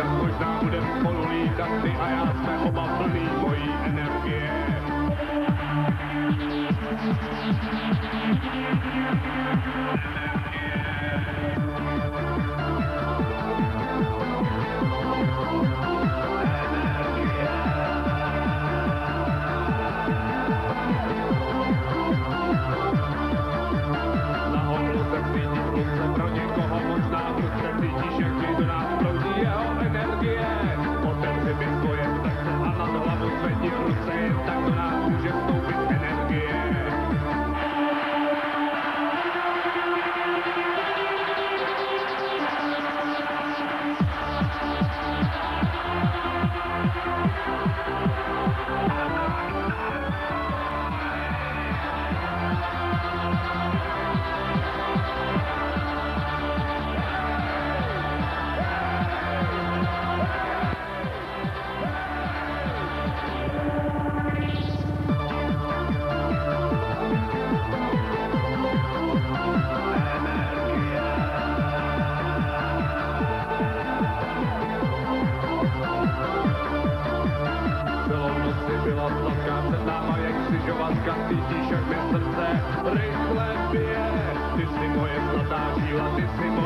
tak možná budem spolu lítat, ty a já jsme oba plný mojí energie. Pro někoho možná prudce cítíš, jak ti do nás proudí jeho energie. Otevři mi svoje srdce a nad hlavu zvedni ruce, jen tak do nás může vstoupit energie. Byla sladká před náma jak křižovatka, cítíš jak mi srdce rychle bije. Ty jsi moje zlatá žíla, ty jsi moje